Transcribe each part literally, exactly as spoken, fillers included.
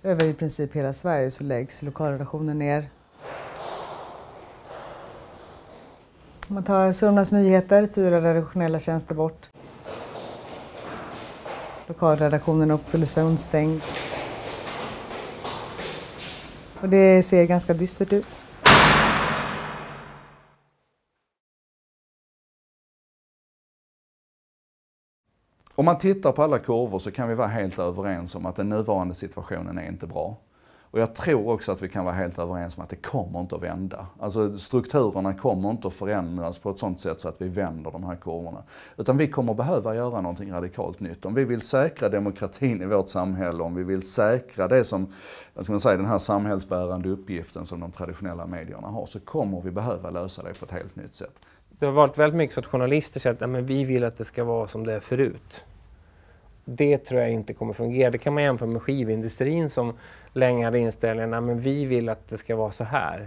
över i princip hela Sverige så läggs lokalredaktionen ner. Man tar Sörmlands Nyheter, fyra redaktionella tjänster bort. Lokalredaktionen är Oxelösund stängd. Och det ser ganska dystert ut. Om man tittar på alla kurvor så kan vi vara helt överens om att den nuvarande situationen är inte bra. Och jag tror också att vi kan vara helt överens om att det kommer inte att vända. Alltså strukturerna kommer inte att förändras på ett sådant sätt så att vi vänder de här kurvorna. Utan vi kommer behöva göra någonting radikalt nytt. Om vi vill säkra demokratin i vårt samhälle, om vi vill säkra det som, vad ska man säga, den här samhällsbärande uppgiften som de traditionella medierna har, så kommer vi behöva lösa det på ett helt nytt sätt. Det har varit väldigt mycket så att journalister säger att ja, men vi vill att det ska vara som det är förut. Det tror jag inte kommer fungera. Det kan man jämföra med skivindustrin som länge hade inställningen att vi vill att det ska vara så här.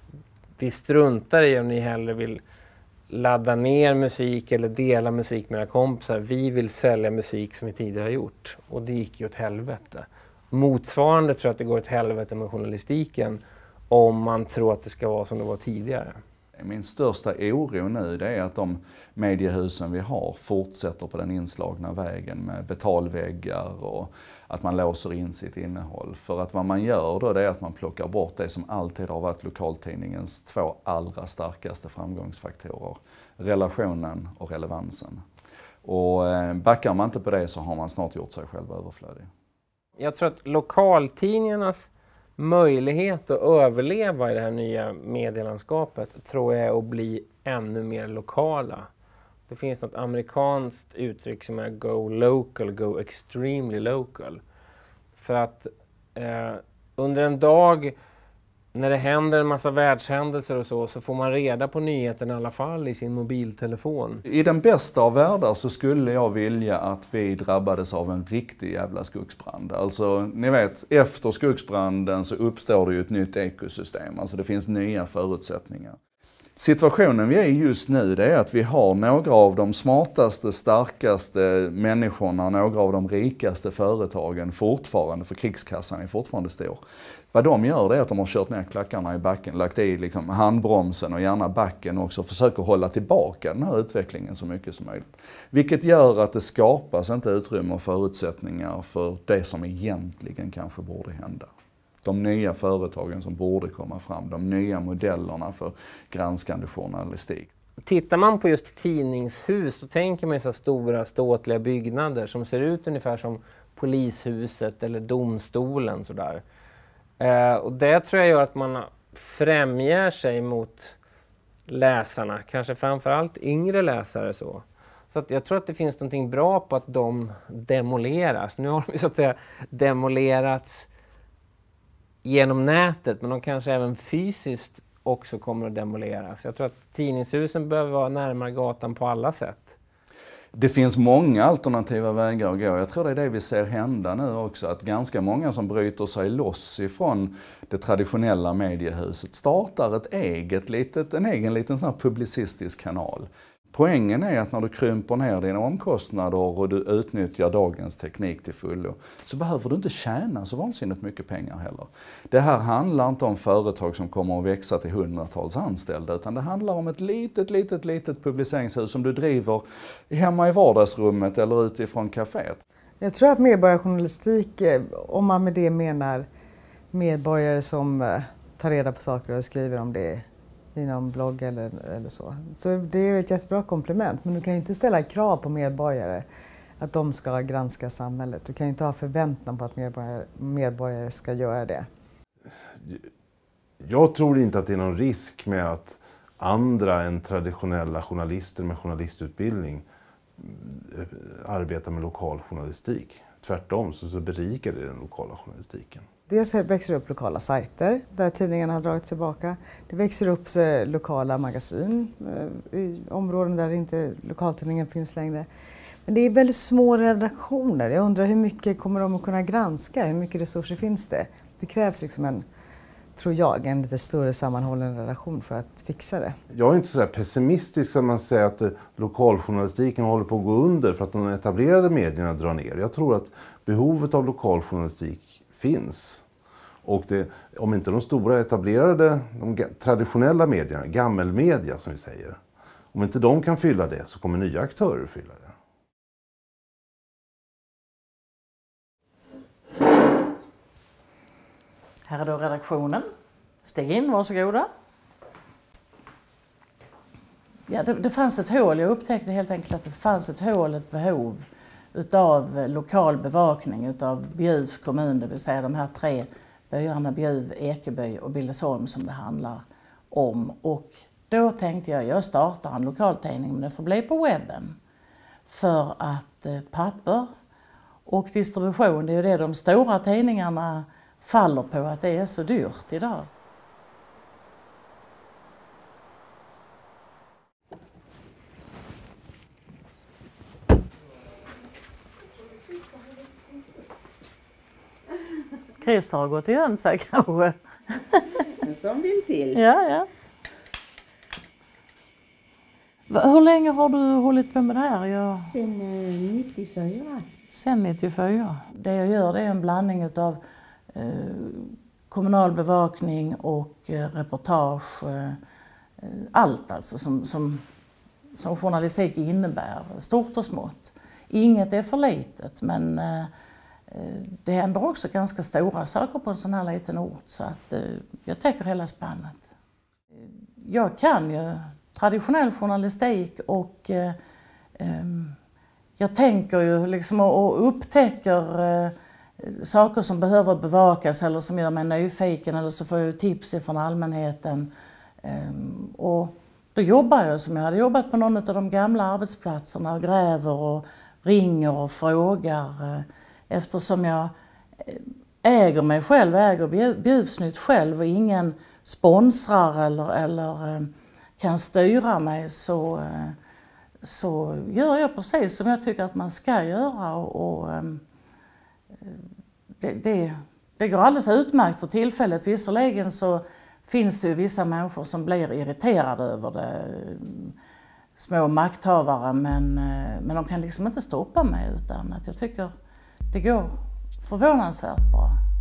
Vi struntar i om ni hellre vill ladda ner musik eller dela musik med era kompisar. Vi vill sälja musik som vi tidigare har gjort. Och det gick ju åt helvete. Motsvarande tror jag att det går åt helvete med journalistiken om man tror att det ska vara som det var tidigare. Min största oro nu det är att de mediehusen vi har fortsätter på den inslagna vägen med betalväggar och att man låser in sitt innehåll. För att vad man gör då det är att man plockar bort det som alltid har varit lokaltidningens två allra starkaste framgångsfaktorer. Relationen och relevansen. Och backar man inte på det så har man snart gjort sig själv överflödig. Jag tror att lokaltidningarnas möjlighet att överleva i det här nya medielandskapet tror jag är att bli ännu mer lokala. Det finns något amerikanskt uttryck som är go local, go extremely local. För att eh, under en dag när det händer en massa världshändelser och så, så får man reda på nyheten i alla fall i sin mobiltelefon. I den bästa av världar så skulle jag vilja att vi drabbades av en riktig jävla skogsbrand. Alltså, ni vet, efter skogsbranden så uppstår det ju ett nytt ekosystem. Alltså det finns nya förutsättningar. Situationen vi är i just nu det är att vi har några av de smartaste, starkaste människorna, några av de rikaste företagen fortfarande, för krigskassan är fortfarande stor. Vad de gör det är att de har kört ner klackarna i backen, lagt i liksom handbromsen och gärna backen också och försöker hålla tillbaka den här utvecklingen så mycket som möjligt. Vilket gör att det skapas inte utrymme och förutsättningar för det som egentligen kanske borde hända. De nya företagen som borde komma fram, de nya modellerna för granskande journalistik. Tittar man på just tidningshus så tänker man så stora ståtliga byggnader som ser ut ungefär som polishuset eller domstolen sådär. Eh, och det tror jag gör att man främjar sig mot läsarna, kanske framförallt yngre läsare så. Så att jag tror att det finns någonting bra på att de demoleras. Nu har de så att säga demolerats genom nätet, men de kanske även fysiskt också kommer att demoleras. Jag tror att tidningshusen behöver vara närmare gatan på alla sätt. Det finns många alternativa vägar att gå. Jag tror det är det vi ser hända nu också. Att ganska många som bryter sig loss ifrån det traditionella mediehuset startar ett eget litet, en egen liten sån här publicistisk kanal. Poängen är att när du krymper ner dina omkostnader och du utnyttjar dagens teknik till fullo så behöver du inte tjäna så vansinnigt mycket pengar heller. Det här handlar inte om företag som kommer att växa till hundratals anställda utan det handlar om ett litet, litet, litet publiceringshus som du driver hemma i vardagsrummet eller utifrån kaféet. Jag tror att medborgarjournalistik, om man med det menar medborgare som tar reda på saker och skriver om det i någon blogg eller, eller så. Så det är ett jättebra komplement. Men du kan ju inte ställa krav på medborgare att de ska granska samhället. Du kan ju inte ha förväntan på att medborgare, medborgare ska göra det. Jag tror inte att det är någon risk med att andra än traditionella journalister med journalistutbildning arbetar med lokal journalistik. Tvärtom så, så berikar det den lokala journalistiken. Dels växer det upp lokala sajter där tidningarna har dragit tillbaka. Det växer upp lokala magasin i områden där inte lokaltidningen finns längre. Men det är väldigt små redaktioner. Jag undrar hur mycket kommer de att kunna granska? Hur mycket resurser finns det? Det krävs liksom en, tror jag, en lite större sammanhållen redaktion för att fixa det. Jag är inte så där pessimistisk som man säger att lokaljournalistiken håller på att gå under för att de etablerade medierna drar ner. Jag tror att behovet av lokaljournalistik finns. Och det, om inte de stora etablerade, de traditionella medierna, gammelmedia som vi säger, om inte de kan fylla det så kommer nya aktörer fylla det. Här är då redaktionen. Stig in, varsågoda. Ja, det, det fanns ett hål. Jag upptäckte helt enkelt att det fanns ett hål, ett behov utav lokal bevakning utav Bjuvs kommun, det vill säga de här tre byarna Bjuv, Ekeby och Billesholm som det handlar om. Och då tänkte jag, jag startar en lokaltidning, men det får bli på webben. För att eh, papper och distribution, det är ju det de stora tidningarna faller på, att det är så dyrt idag. Christer har gått igen sig kanske. En som vill till. Ja, ja. Hur länge har du hållit på med det här? Jag... Sen eh, nittiofyra. Sen nittiofyra. Det jag gör, det är en blandning av eh, kommunal bevakning och eh, reportage. Eh, allt alltså som, som, som journalistik innebär, stort och smått. Inget är för litet, men eh, det händer också ganska stora saker på en sån här liten ort, så att eh, jag täcker hela spannet. Jag kan ju traditionell journalistik och eh, eh, jag tänker ju liksom och, och upptäcker eh, saker som behöver bevakas eller som gör mig nyfiken, eller så får jag tips från allmänheten. Eh, och då jobbar jag som jag hade jobbat på någon av de gamla arbetsplatserna och gräver och ringer och frågar. Eh, Eftersom jag äger mig själv, äger Bjuvsnytt själv och ingen sponsrar eller, eller kan styra mig, så, så gör jag precis som jag tycker att man ska göra. Och, och det, det, det går alldeles utmärkt för tillfället. Visserligen så finns det ju vissa människor som blir irriterade över det, små makthavare, men, men de kan liksom inte stoppa mig, utan att jag tycker det går förvånansvärt bra.